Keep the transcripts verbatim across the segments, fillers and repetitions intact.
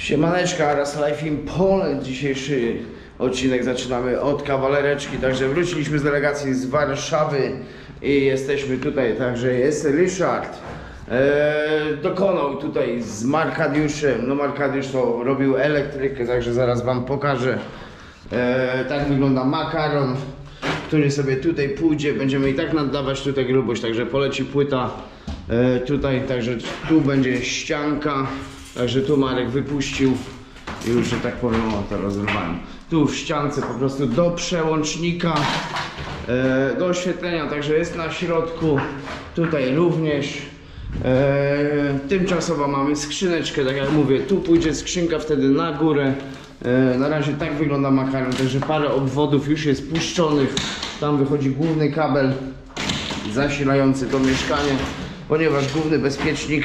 Siemaneczka, Raz Life in Poland. Dzisiejszy odcinek zaczynamy od kawalereczki. Także wróciliśmy z delegacji z Warszawy i jesteśmy tutaj. Także jest Ryszard. Eee, dokonał tutaj z Markadiuszem. No Markadiusz to robił elektrykę, także zaraz wam pokażę. Eee, tak wygląda makaron, który sobie tutaj pójdzie. Będziemy i tak naddawać tutaj grubość, także poleci płyta eee, tutaj, także tu będzie ścianka. Także tu Marek wypuścił już, że tak powiem, o to rozrywałem. Tu w ściance po prostu do przełącznika, e, do oświetlenia, także jest na środku. Tutaj również e, tymczasowo mamy skrzyneczkę, tak jak mówię, tu pójdzie skrzynka wtedy na górę. E, na razie tak wygląda makaron, także parę obwodów już jest puszczonych. Tam wychodzi główny kabel zasilający to mieszkanie, ponieważ główny bezpiecznik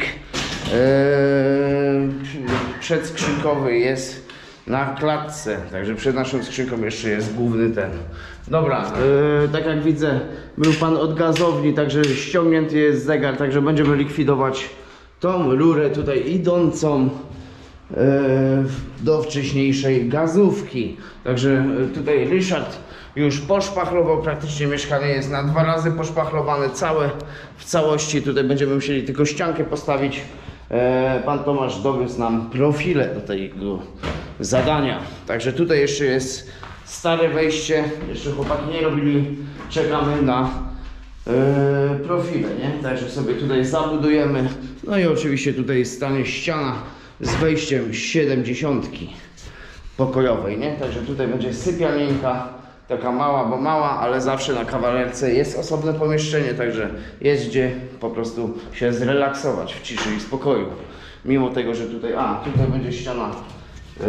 Eee, przedskrzynkowy jest na klatce, także przed naszą skrzynką jeszcze jest główny ten. Dobra, eee, tak jak widzę, był pan od gazowni, także ściągnięty jest zegar, także będziemy likwidować tą rurę tutaj idącą eee, do wcześniejszej gazówki. Także tutaj Ryszard już poszpachlował, praktycznie mieszkanie jest na dwa razy poszpachlowane całe w całości. Tutaj będziemy musieli tylko ściankę postawić. Pan Tomasz dowiózł nam profile do tego zadania. Także tutaj jeszcze jest stare wejście, jeszcze chłopaki nie robili, czekamy na e, profile, nie? Także sobie tutaj zabudujemy. No i oczywiście tutaj stanie ściana z wejściem siedemdziesiątki pokojowej, nie? Także tutaj będzie sypialnienka, taka mała, bo mała, ale zawsze na kawalerce jest osobne pomieszczenie, także jest gdzie po prostu się zrelaksować w ciszy i spokoju. Mimo tego, że tutaj, a tutaj będzie ściana, yy,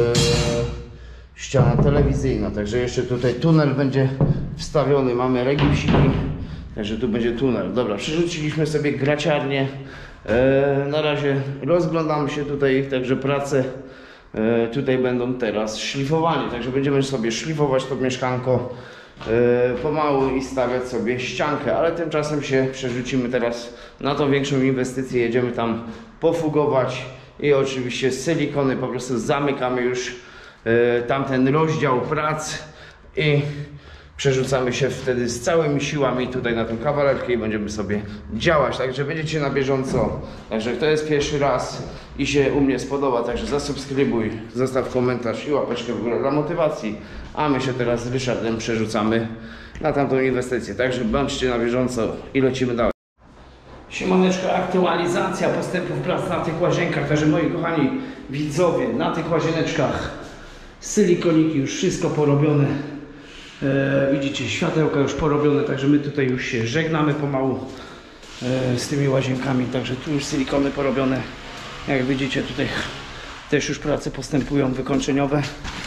ściana telewizyjna, także jeszcze tutaj tunel będzie wstawiony, mamy regipsiki, także tu będzie tunel. Dobra, przerzuciliśmy sobie graciarnię, yy, na razie rozglądamy się tutaj, także prace E, tutaj będą teraz szlifowani, także będziemy sobie szlifować to mieszkanko e, pomału i stawiać sobie ściankę, ale tymczasem się przerzucimy teraz na tą większą inwestycję, jedziemy tam pofugować i oczywiście z silikony po prostu zamykamy już e, tamten rozdział prac i przerzucamy się wtedy z całymi siłami tutaj na tę kawalerkę i będziemy sobie działać, także będziecie na bieżąco. Także kto jest pierwszy raz i się u mnie spodoba, także zasubskrybuj, zostaw komentarz i łapeczkę w górę dla motywacji, a my się teraz z Ryszardem przerzucamy na tamtą inwestycję, także bądźcie na bieżąco i lecimy dalej. Siemaneczka, aktualizacja postępów prac na tych łazienkach, także moi kochani widzowie, na tych łazieneczkach silikoniki już wszystko porobione. E, widzicie, światełka już porobione, także my tutaj już się żegnamy pomału e, z tymi łazienkami, także tu już silikony porobione. Jak widzicie, tutaj też już prace postępują wykończeniowe. E,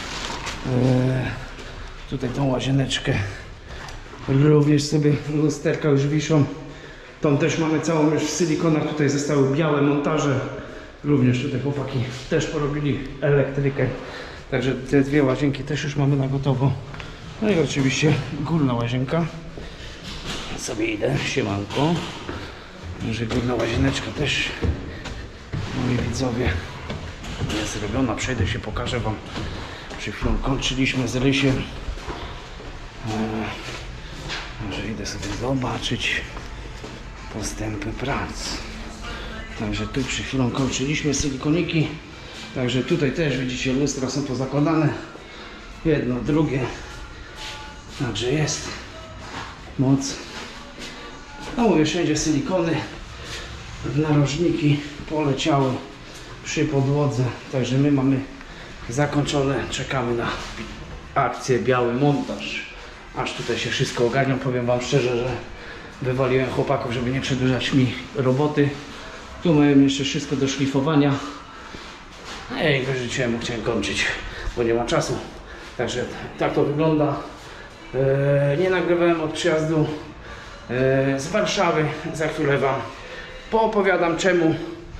tutaj tą łazieneczkę również sobie lusterka już wiszą. Tą też mamy całą już w silikonach, tutaj zostały białe montaże. Również tutaj chłopaki też porobili elektrykę, także te dwie łazienki też już mamy na gotowo. No i oczywiście górna łazienka. Sobie idę, siemanko. Że górna łazieneczka też, moi widzowie, jest robiona. Przejdę się, pokażę wam. Przed chwilą kończyliśmy z Rysiem. Może idę sobie zobaczyć postępy prac. Także tu przed chwilą kończyliśmy silikoniki. Także tutaj też widzicie, lustra są pozakładane. Jedno, drugie. Także jest moc. No mówię, wszędzie silikony, narożniki poleciały przy podłodze. Także my mamy zakończone, czekamy na akcję biały montaż. Aż tutaj się wszystko ogarnią. Powiem wam szczerze, że wywaliłem chłopaków, żeby nie przedłużać mi roboty. Tu mają jeszcze wszystko do szlifowania. Ej, wyrzuciłem, chciałem kończyć, bo nie ma czasu. Także tak to wygląda. Eee, nie nagrywałem od przyjazdu eee, z Warszawy. Za chwilę wam poopowiadam czemu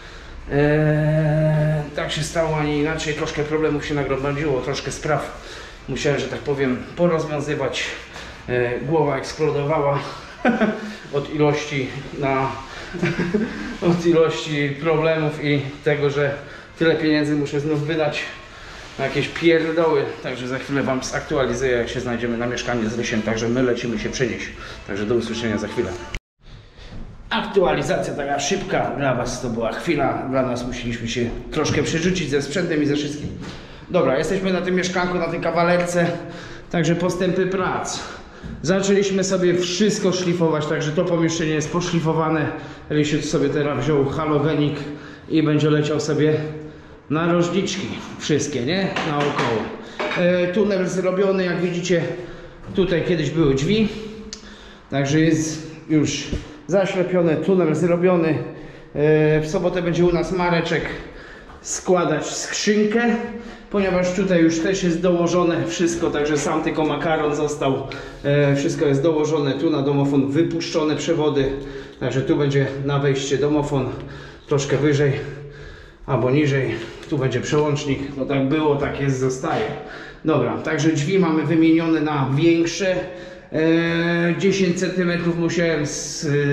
eee, tak się stało, a nie inaczej. Troszkę problemów się nagromadziło, troszkę spraw musiałem, że tak powiem, porozwiązywać. Eee, głowa eksplodowała od ilości na od ilości problemów i tego, że tyle pieniędzy muszę znów wydać na jakieś pierdoły, także za chwilę wam zaktualizuję, jak się znajdziemy na mieszkanie z Rysiem, także my lecimy się przenieść, także do usłyszenia za chwilę. Aktualizacja taka szybka, dla was to była chwila, dla nas musieliśmy się troszkę przerzucić ze sprzętem i ze wszystkim. Dobra, jesteśmy na tym mieszkanku, na tej kawalerce, także postępy prac. Zaczęliśmy sobie wszystko szlifować, także to pomieszczenie jest poszlifowane. Rysiu sobie teraz wziął halogenik i będzie leciał sobie narożniczki wszystkie, nie? Naokoło. E, tunel zrobiony, jak widzicie, tutaj kiedyś były drzwi, także jest już zaślepiony, tunel zrobiony. E, w sobotę będzie u nas Mareczek składać skrzynkę, ponieważ tutaj już też jest dołożone wszystko, także sam tylko makaron został, e, wszystko jest dołożone, tu na domofon wypuszczone przewody, także tu będzie na wejście domofon troszkę wyżej albo niżej, tu będzie przełącznik, no tak było, tak jest, zostaje. Dobra, także drzwi mamy wymienione na większe, e, dziesięć centymetrów musiałem z, e,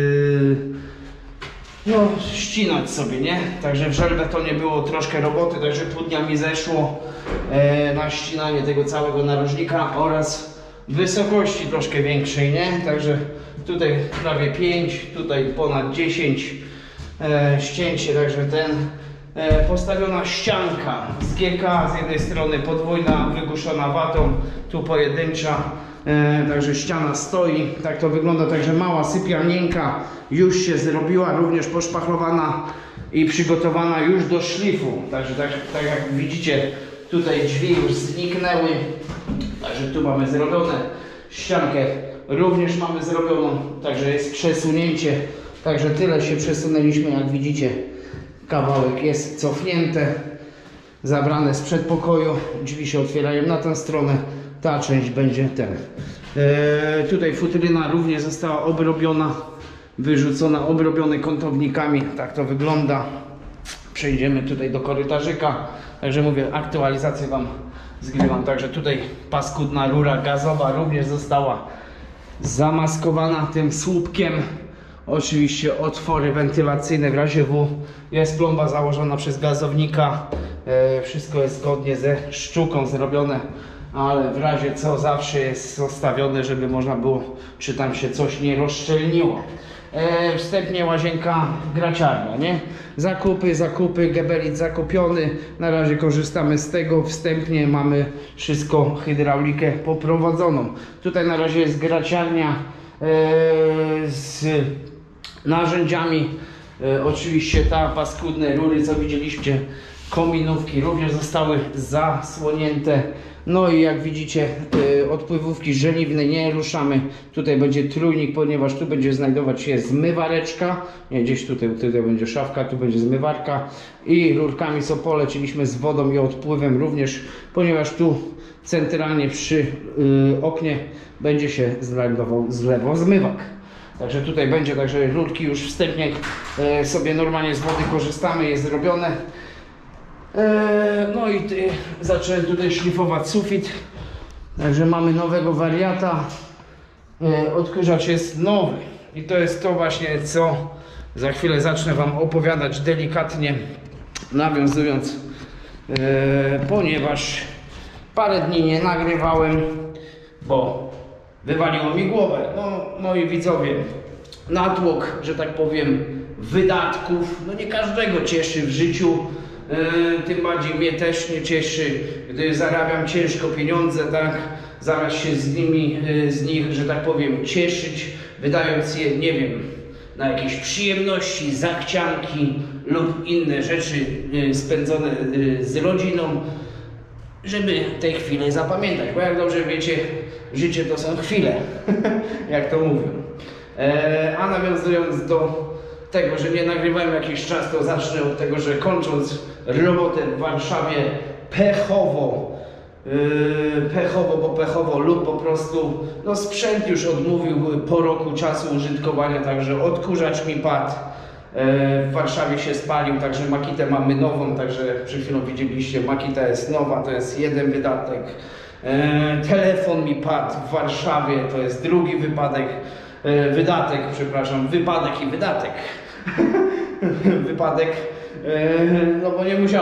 no, ścinać sobie, nie? Także w żelbetonie było troszkę roboty, także pół dnia mi zeszło e, na ścinanie tego całego narożnika oraz wysokości troszkę większej, nie? Także tutaj prawie pięć, tutaj ponad dziesięć e, ścięcie, także ten e, postawiona ścianka z G K, z jednej strony podwójna, wygłuszona watą, tu pojedyncza. E, także ściana stoi, tak to wygląda, także mała sypialnienka już się zrobiła, również poszpachlowana i przygotowana już do szlifu, także tak, tak jak widzicie, tutaj drzwi już zniknęły, także tu mamy zrobione, ściankę również mamy zrobioną, także jest przesunięcie, także tyle się przesunęliśmy, jak widzicie, kawałek jest cofnięte, zabrane z przedpokoju, drzwi się otwierają na tę stronę, ta część będzie ten. E, tutaj futryna również została obrobiona, wyrzucona, obrobione kątownikami, tak to wygląda. Przejdziemy tutaj do korytarzyka, także mówię, aktualizację wam zgrywam, także tutaj paskudna rura gazowa również została zamaskowana tym słupkiem. Oczywiście otwory wentylacyjne w razie W, jest plomba założona przez gazownika, e, wszystko jest zgodnie ze sztuką zrobione, ale w razie co zawsze jest zostawione, żeby można było, czy tam się coś nie rozszczelniło. E, wstępnie łazienka, graciarnia, nie? Zakupy, zakupy, gebelit zakupiony, na razie korzystamy z tego, wstępnie mamy wszystko, hydraulikę poprowadzoną. Tutaj na razie jest graciarnia e, z narzędziami, e, oczywiście ta paskudne rury, co widzieliście, kominówki również zostały zasłonięte. No i jak widzicie, y, odpływówki żeliwnej nie ruszamy. Tutaj będzie trójnik, ponieważ tu będzie znajdować się zmywareczka. Nie, gdzieś tutaj, tutaj będzie szafka, tu będzie zmywarka. I rurkami co poleciliśmy z wodą i odpływem również, ponieważ tu centralnie przy y, oknie będzie się znajdował zlewozmywak. Także tutaj będzie, także rurki już wstępnie y, sobie normalnie z wody korzystamy, jest zrobione. No i ty, zacząłem tutaj szlifować sufit, także mamy nowego wariata, odkurzacz jest nowy i to jest to właśnie, co za chwilę zacznę wam opowiadać delikatnie, nawiązując, ponieważ parę dni nie nagrywałem, bo wywaliło mi głowę. No, moi widzowie, natłok, że tak powiem, wydatków, no nie każdego cieszy w życiu. Yy, tym bardziej mnie też nie cieszy, gdy zarabiam ciężko pieniądze, tak, zaraz się z nimi, yy, z nich, że tak powiem, cieszyć, wydając je, nie wiem, na jakieś przyjemności, zachcianki lub inne rzeczy yy, spędzone yy, z rodziną, żeby te chwile zapamiętać, bo jak dobrze wiecie, życie to są chwile, jak to mówią. Yy, a nawiązując do tego, że nie nagrywałem jakiś czas, to zacznę od tego, że kończąc robotę w Warszawie pechowo, yy, pechowo, bo pechowo lub po prostu, no sprzęt już odmówił po roku czasu użytkowania, także odkurzacz mi padł, yy, w Warszawie się spalił, także Makitę mamy nową, także przed chwilą widzieliście, Makita jest nowa, to jest jeden wydatek, yy, telefon mi padł w Warszawie, to jest drugi wypadek, wydatek, przepraszam, wypadek i wydatek. Wypadek, no bo nie musiało to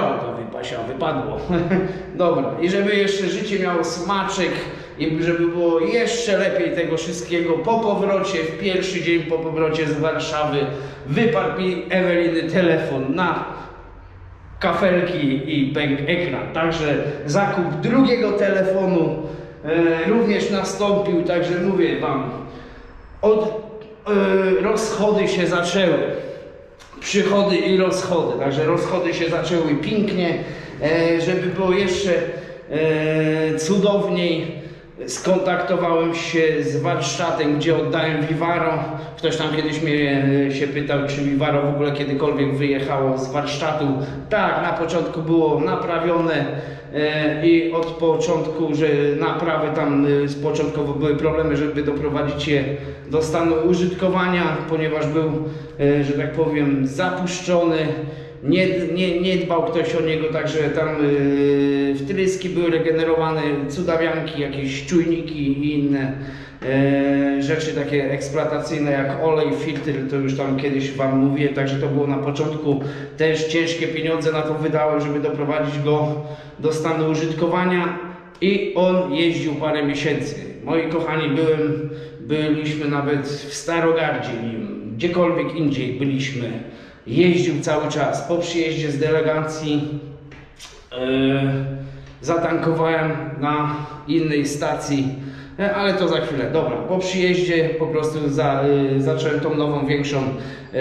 Pasia, wypadło. Dobra, i żeby jeszcze życie miało smaczek i żeby było jeszcze lepiej tego wszystkiego, po powrocie, w pierwszy dzień po powrocie z Warszawy, wypadł mi Eweliny telefon na kafelki i pękł ekran. Także zakup drugiego telefonu e, również nastąpił, także mówię wam, od e, rozchody się zaczęły. Przychody i rozchody, także rozchody się zaczęły pięknie, e, żeby było jeszcze e, cudowniej. Skontaktowałem się z warsztatem, gdzie oddałem Vivaro. Ktoś tam kiedyś mnie się pytał, czy Vivaro w ogóle kiedykolwiek wyjechało z warsztatu. Tak, na początku było naprawione e, i od początku, że naprawy tam e, początkowo były problemy, żeby doprowadzić je do stanu użytkowania, ponieważ był, e, że tak powiem, zapuszczony. Nie, nie, nie dbał ktoś o niego, także tam yy, wtryski były regenerowane, cudawianki, jakieś czujniki i inne yy, rzeczy takie eksploatacyjne jak olej, filtr, to już tam kiedyś wam mówię, także to było na początku. Też ciężkie pieniądze na to wydałem, żeby doprowadzić go do stanu użytkowania i on jeździł parę miesięcy. Moi kochani, byłem, byliśmy nawet w Starogardzie nim, gdziekolwiek indziej byliśmy. Jeździł cały czas. Po przyjeździe z delegacji yy, zatankowałem na innej stacji, yy, ale to za chwilę. Dobra, po przyjeździe po prostu za, yy, zacząłem tą nową, większą yy,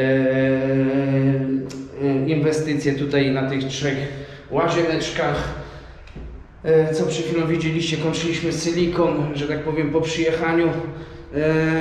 yy, inwestycję tutaj na tych trzech łazieneczkach. Yy, co przed chwilą widzieliście, kończyliśmy silikon, że tak powiem, po przyjechaniu. Yy,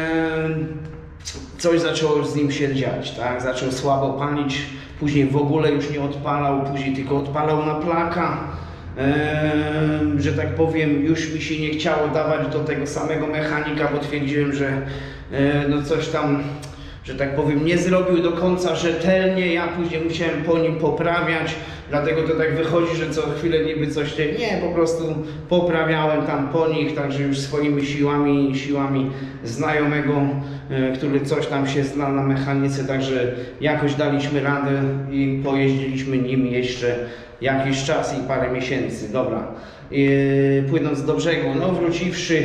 Coś zaczęło z nim się dziać, tak? Zaczął słabo palić, później w ogóle już nie odpalał, później tylko odpalał na plaka. Eee, że tak powiem, już mi się nie chciało dawać do tego samego mechanika, bo twierdziłem, że e, no coś tam, że tak powiem, nie zrobił do końca rzetelnie. Ja później musiałem po nim poprawiać, dlatego to tak wychodzi, że co chwilę niby coś nie, nie, po prostu poprawiałem tam po nich, także już swoimi siłami, siłami znajomego, e, który coś tam się zna na mechanice, także jakoś daliśmy radę i pojeździliśmy nim jeszcze jakiś czas i parę miesięcy. Dobra, e, płynąc do brzegu, no wróciwszy,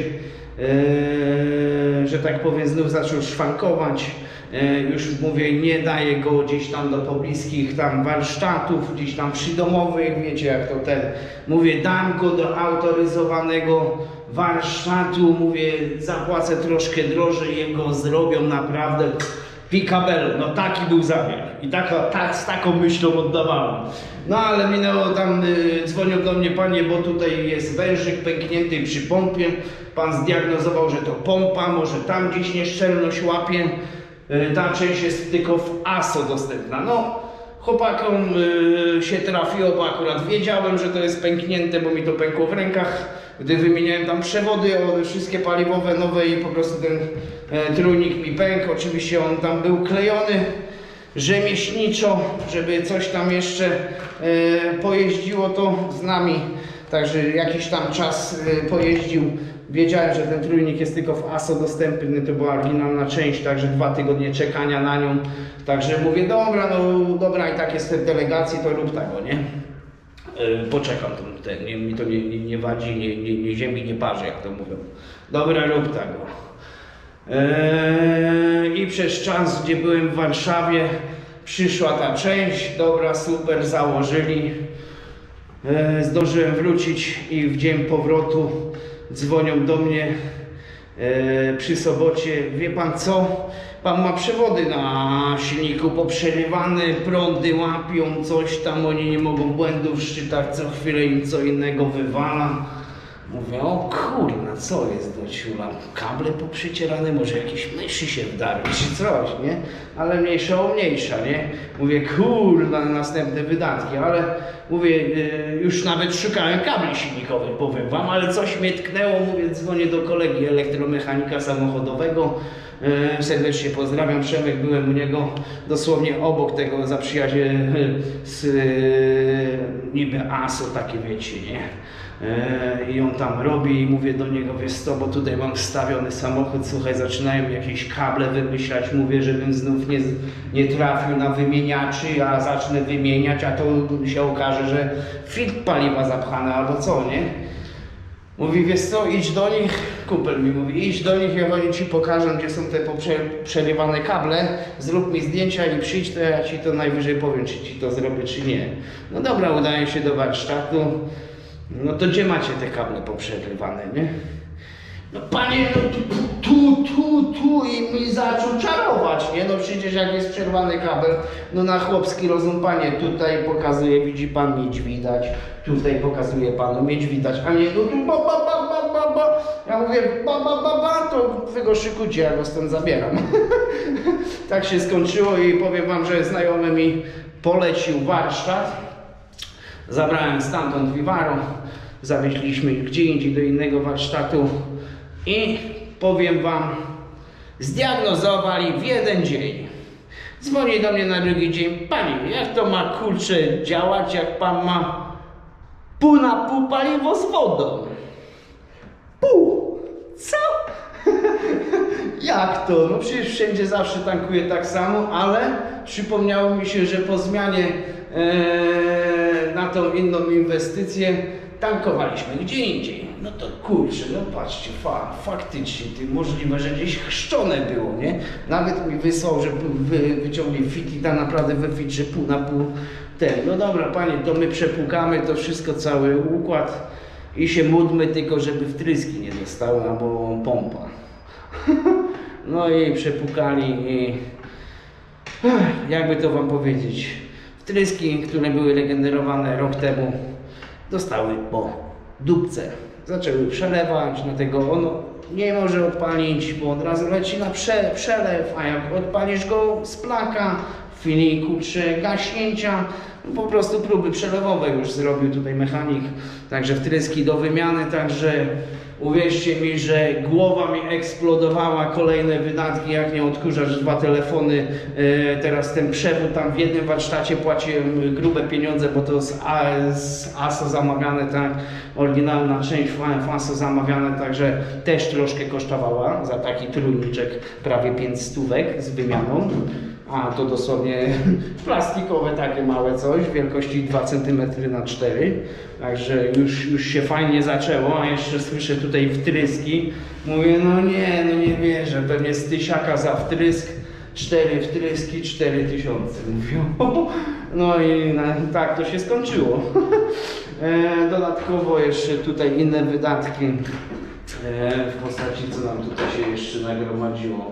e, że tak powiem, znów zaczął szwankować. Już mówię, nie daję go gdzieś tam do pobliskich tam warsztatów, gdzieś tam przydomowych, wiecie jak to ten. Mówię, dam go do autoryzowanego warsztatu, mówię, zapłacę troszkę drożej, jego zrobią naprawdę picabello. No taki był zamiar i taka, tak, z taką myślą oddawałem. No ale minęło tam, y, dzwonią do mnie, panie, bo tutaj jest wężyk pęknięty przy pompie. Pan zdiagnozował, że to pompa, może tam gdzieś nieszczelność łapie. Ta część jest tylko w A S O dostępna. No, chłopakom y, się trafiło, bo akurat wiedziałem, że to jest pęknięte, bo mi to pękło w rękach, gdy wymieniałem tam przewody, o, wszystkie paliwowe, nowe i po prostu ten e, trójnik mi pękł. Oczywiście on tam był klejony rzemieślniczo, żeby coś tam jeszcze e, pojeździło to z nami. Także jakiś tam czas e, pojeździł. Wiedziałem, że ten trójnik jest tylko w A S O dostępny, to była oryginalna część, także dwa tygodnie czekania na nią. Także mówię, dobra, no dobra, i tak jest w delegacji, to rób tego, nie? Yy, poczekam, to, ten, nie, mi to nie, nie, nie wadzi, nie, nie, nie ziemi nie parzy, jak to mówią. Dobra, rób tego. Yy, I przez czas, gdzie byłem w Warszawie, przyszła ta część, dobra, super, założyli. Yy, zdążyłem wrócić i w dzień powrotu dzwonią do mnie e, przy Sobocie, wie pan co, pan ma przewody na silniku poprzerywane, prądy łapią, coś tam, oni nie mogą błędów w szczytach, co chwilę im co innego wywala. Mówię, o kurna, co jest do ciula, kable poprzecierane, może jakieś myszy się wdarły czy coś, nie? Ale mniejsza o mniejsza, nie? Mówię, kurna, następne wydatki, ale mówię, yy, już nawet szukałem kabli silnikowych, powiem wam, ale coś mnie tknęło, mówię, dzwonię do kolegi elektromechanika samochodowego, yy, serdecznie pozdrawiam, Przemek, byłem u niego dosłownie obok tego zaprzyjaźnie yy, z yy, niby A S O, takie wiecie, nie? I on tam robi i mówię do niego, wiesz co, bo tutaj mam wstawiony samochód, słuchaj, zaczynają jakieś kable wymyślać, mówię, żebym znów nie, nie trafił na wymieniaczy, a zacznę wymieniać, a to się okaże, okaże, że filtr paliwa zapchany albo co, nie? Mówi, wiesz co, idź do nich, kumpel mi mówi, idź do nich i oni ci pokażą, gdzie są te przerywane kable, zrób mi zdjęcia i przyjdź, to ja ci to najwyżej powiem, czy ci to zrobię, czy nie. No dobra, udaję się do warsztatu, no to gdzie macie te kable poprzerywane, nie? No panie, no tu, tu, tu, tu i mi zaczął czarować, nie? No przecież jak jest przerwany kabel, no na chłopski rozum, panie, tutaj pokazuje, widzi pan, miedź widać, tutaj pokazuje panu, miedź widać, a nie, no tu ba, ba, ba, ba, ba, ba. Ja mówię, ba, ba, ba, ba, to wy go szykujcie, ja go stąd zabieram. Tak się skończyło i powiem wam, że znajomy mi polecił warsztat, zabrałem stamtąd Vivaro, zawieźliśmy gdzie indziej do innego warsztatu i powiem wam, zdiagnozowali w jeden dzień. Dzwoni do mnie na drugi dzień, panie, jak to ma kurczę działać, jak pan ma pół na pół paliwo z wodą? Pół? Co? Jak to? No przecież wszędzie zawsze tankuję tak samo, ale przypomniało mi się, że po zmianie ee, na tą inną inwestycję tankowaliśmy gdzie indziej. No to kurczę, no patrzcie, fa, faktycznie, ty, możliwe, że gdzieś chrzczone było, nie? Nawet mi wysłał, że wy, wyciągli fit i tam naprawdę we fitrze pół na pół ten. No dobra, panie, to my przepłukamy to wszystko, cały układ i się módlmy tylko, żeby wtryski nie dostały, albo pompa. No i przepłukali i jakby to wam powiedzieć, wtryski, które były regenerowane rok temu, dostały po dupce. Zaczęły przelewać, dlatego ono nie może odpalić, bo od razu leci na prze, przelew, a jak odpalisz go z plaka, w chwili kurczę gaśnięcia, no po prostu próby przelewowe już zrobił tutaj mechanik, także wtryski do wymiany, także uwierzcie mi, że głowa mi eksplodowała, kolejne wydatki, jak nie odkurzacz, dwa telefony, e, teraz ten przewód tam w jednym warsztacie płaciłem grube pieniądze, bo to z, A, z A S O zamawiane, tak, oryginalna część w A S O zamawiane, także też troszkę kosztowała za taki trójniczek, prawie pięć stówek z wymianą. A to dosłownie plastikowe takie małe coś, wielkości dwa centymetry na cztery. Także już, już się fajnie zaczęło, a jeszcze słyszę tutaj wtryski. Mówię, no nie, no nie wierzę, pewnie z tysiaka za wtrysk, cztery wtryski, cztery tysiące. Mówią. No i na, tak to się skończyło. E, dodatkowo jeszcze tutaj inne wydatki e, w postaci, co nam tutaj się jeszcze nagromadziło.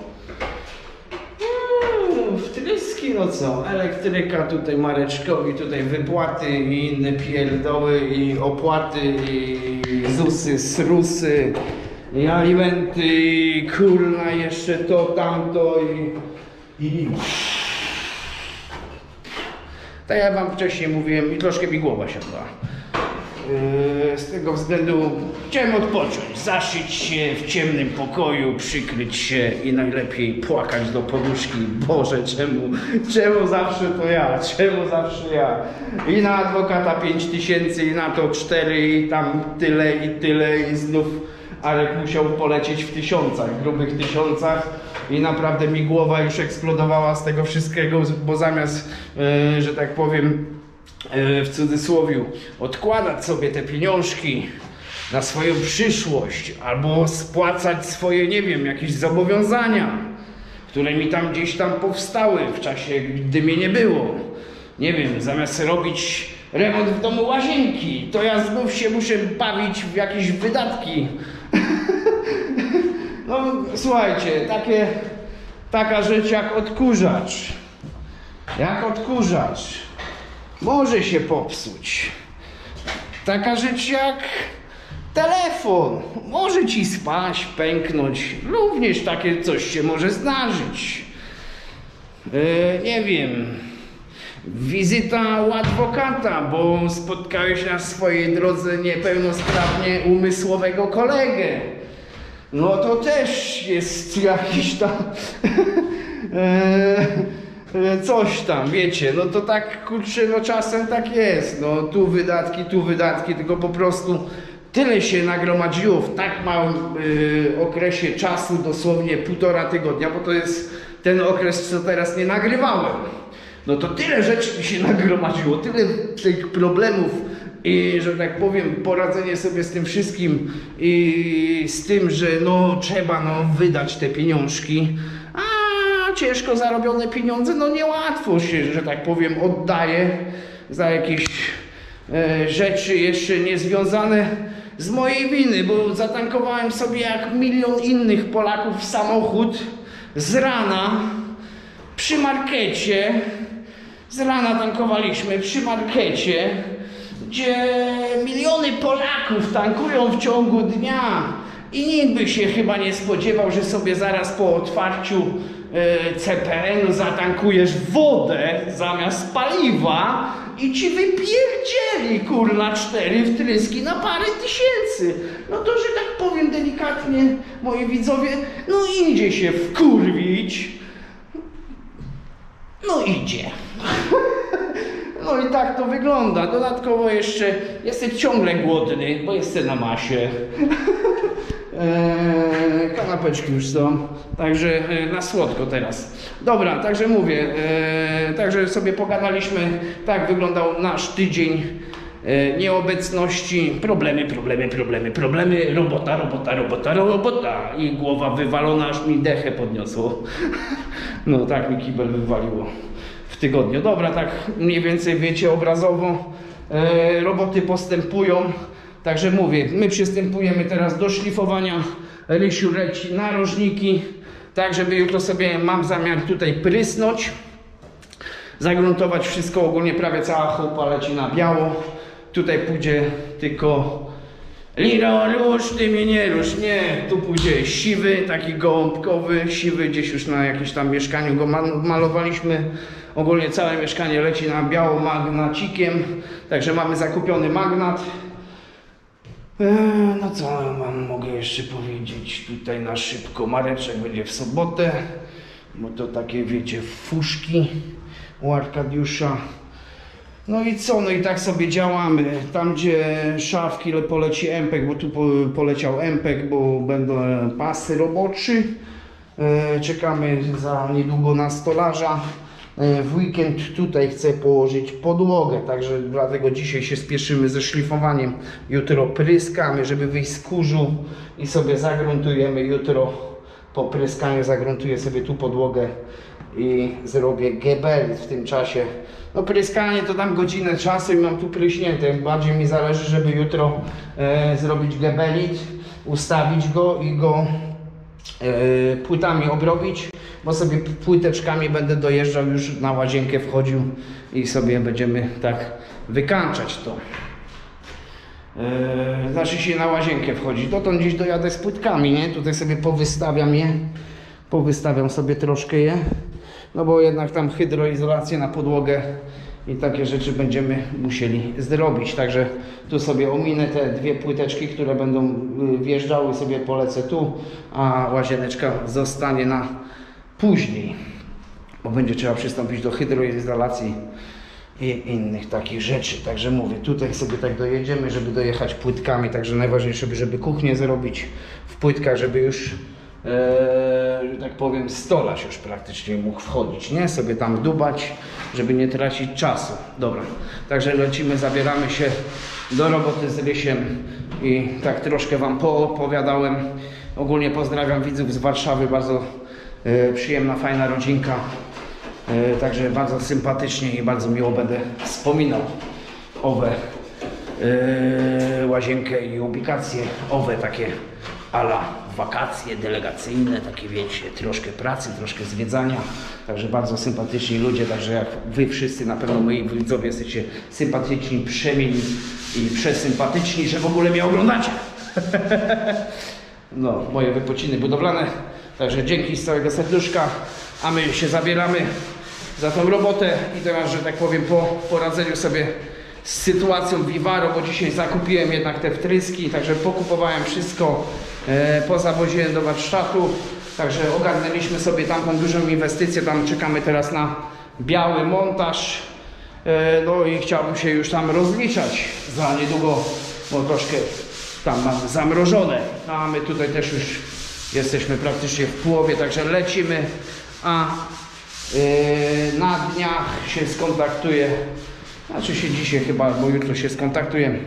Wtryski, no co, elektryka, tutaj Mareczkowi, tutaj wypłaty i inne pierdoły i opłaty i zusy, srusy i alimenty i kurna jeszcze to, tamto i... i... Tak jak wam wcześniej mówiłem i troszkę mi głowa siadła. Z tego względu chciałem odpocząć, zaszyć się w ciemnym pokoju, przykryć się i najlepiej płakać do poduszki. Boże, czemu, czemu zawsze to ja, czemu zawsze ja? I na adwokata pięć tysięcy, i na to cztery, i tam tyle, i tyle, i znów Arek musiał polecieć w tysiącach, grubych tysiącach. I naprawdę mi głowa już eksplodowała z tego wszystkiego, bo zamiast, yy, że tak powiem, w cudzysłowiu, odkładać sobie te pieniążki na swoją przyszłość albo spłacać swoje, nie wiem, jakieś zobowiązania, które mi tam gdzieś tam powstały w czasie, gdy mnie nie było. Nie wiem, zamiast robić remont w domu łazienki, to ja znów się muszę bawić w jakieś wydatki. No słuchajcie, takie, taka rzecz jak odkurzacz. Jak odkurzacz może się popsuć. Taka rzecz jak telefon może ci spaść, pęknąć. Również takie coś się może zdarzyć. Yy, nie wiem. Wizyta u adwokata, bo spotkałeś na swojej drodze niepełnosprawnie umysłowego kolegę. No to też jest jakiś tam... yy, coś tam, wiecie, no to tak, kurczę, no czasem tak jest, no tu wydatki, tu wydatki, tylko po prostu tyle się nagromadziło w tak małym y, okresie czasu, dosłownie półtora tygodnia, bo to jest ten okres, co teraz nie nagrywałem. no to tyle rzeczy mi się nagromadziło, tyle tych problemów i, że tak powiem, poradzenie sobie z tym wszystkim i z tym, że no trzeba no wydać te pieniążki, a ciężko zarobione pieniądze, no niełatwo się, że tak powiem, oddaje za jakieś e, rzeczy jeszcze niezwiązane z mojej winy, bo zatankowałem sobie jak milion innych Polaków samochód z rana przy markecie. Z rana tankowaliśmy przy markecie, gdzie miliony Polaków tankują w ciągu dnia i nikt by się chyba nie spodziewał, że sobie zaraz po otwarciu e, C P N-u zatankujesz wodę zamiast paliwa i ci wypierdzieli, kurna, cztery wtryski na parę tysięcy. No to, że tak powiem delikatnie, moi widzowie, no idzie się wkurwić. No idzie. No i tak to wygląda. Dodatkowo jeszcze jestem ciągle głodny, bo jestem na masie. Eee, kanapeczki już są, także e, na słodko teraz. Dobra, także mówię, e, także sobie pogadaliśmy, tak wyglądał nasz tydzień e, nieobecności. Problemy, problemy, problemy, problemy, robota, robota, robota, robota i głowa wywalona, aż mi dechę podniosło. No tak mi kibel wywaliło w tygodniu. Dobra, tak mniej więcej wiecie obrazowo, e, roboty postępują. Także mówię, my przystępujemy teraz do szlifowania. Rysiu leci narożniki, tak żeby jutro sobie mam zamiar tutaj prysnąć, zagruntować wszystko, ogólnie prawie cała chałupa leci na biało. Tutaj pójdzie tylko Liro, rusz, ty mnie nie rusz, nie, tu pójdzie siwy, taki gołąbkowy, siwy, gdzieś już na jakimś tam mieszkaniu go malowaliśmy. Ogólnie całe mieszkanie leci na biało magnacikiem, także mamy zakupiony magnat. No co mam, mogę jeszcze powiedzieć tutaj na szybko. Mareczek będzie w sobotę, bo to takie, wiecie, fuszki u Arkadiusza. No i co, no i tak sobie działamy. Tam gdzie szafki poleci empek, bo tu poleciał empek, bo będą pasy roboczy. Czekamy za niedługo na stolarza. W weekend tutaj chcę położyć podłogę, także dlatego dzisiaj się spieszymy ze szlifowaniem. Jutro pryskamy, żeby wyjść z kurzu i sobie загruntujemy. Jutro po pryskaniu zagruntuję sobie tu podłogę i zrobię gebelit w tym czasie. No pryskanie to tam godzinę czasu i mam tu pryśnięte. Bardziej mi zależy, żeby jutro e, zrobić gebelit, ustawić go i go e, płytami obrobić. Bo sobie płyteczkami będę dojeżdżał, już na łazienkę wchodził i sobie będziemy tak wykańczać to. Eee, znaczy się na łazienkę wchodzi. Dotąd gdzieś dojadę z płytkami, nie? Tutaj sobie powystawiam je. Powystawiam sobie troszkę je. No bo jednak tam hydroizolację na podłogę i takie rzeczy będziemy musieli zrobić. Także tu sobie ominę te dwie płyteczki, które będą wjeżdżały, sobie polecę tu, a łazieneczka zostanie na później, bo będzie trzeba przystąpić do hydroizolacji i innych takich rzeczy. Także mówię, tutaj sobie tak dojedziemy, żeby dojechać płytkami, także najważniejsze, żeby kuchnię zrobić w płytkach, żeby już, e, że tak powiem, stolarz już praktycznie mógł wchodzić, nie? Sobie tam dubać, żeby nie tracić czasu. Dobra, także lecimy, zabieramy się do roboty z Rysiem i tak troszkę wam poopowiadałem. Ogólnie pozdrawiam widzów z Warszawy, bardzo e, przyjemna, fajna rodzinka. E, także bardzo sympatycznie i bardzo miło będę wspominał owe e, łazienkę i ubikacje, owe takie ala wakacje delegacyjne, takie wiecie, troszkę pracy, troszkę zwiedzania, także bardzo sympatyczni ludzie, także jak wy wszyscy na pewno moi widzowie jesteście sympatyczni, przemieli i przesympatyczni, że w ogóle mnie oglądacie. No, moje wypociny budowlane, także dzięki z całego serduszka, a my się zabieramy za tą robotę i teraz, że tak powiem, po poradzeniu sobie z sytuacją Vivaro, bo dzisiaj zakupiłem jednak te wtryski, także pokupowałem wszystko, e, pozawoziłem do warsztatu, także ogarnęliśmy sobie tamtą dużą inwestycję, tam czekamy teraz na biały montaż, e, no i chciałbym się już tam rozliczać za niedługo, bo troszkę tam mam zamrożone, no a my tutaj też już jesteśmy praktycznie w połowie, także lecimy, a Yy, na dniach się skontaktuję, znaczy się dzisiaj chyba, albo jutro się skontaktuję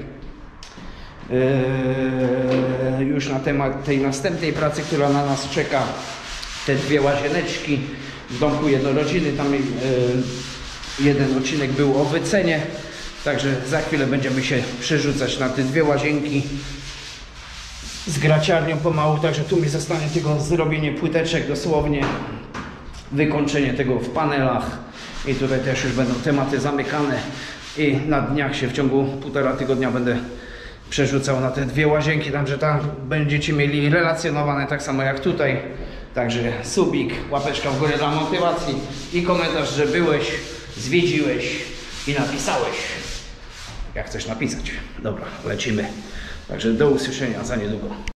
yy, już na temat tej następnej pracy, która na nas czeka. Te dwie łazieneczki w domku jednorodzinny, tam yy, jeden odcinek był o wycenie, także za chwilę będziemy się przerzucać na te dwie łazienki z graciarnią pomału, także tu mi zostanie tylko zrobienie płyteczek dosłownie, wykończenie tego w panelach i tutaj też już będą tematy zamykane i na dniach się w ciągu półtora tygodnia będę przerzucał na te dwie łazienki, także tam będziecie mieli relacjonowane tak samo jak tutaj. Także subik, łapeczka w górę dla motywacji i komentarz, że byłeś, zwiedziłeś i napisałeś, jak chcesz napisać. Dobra, lecimy. Także do usłyszenia za niedługo.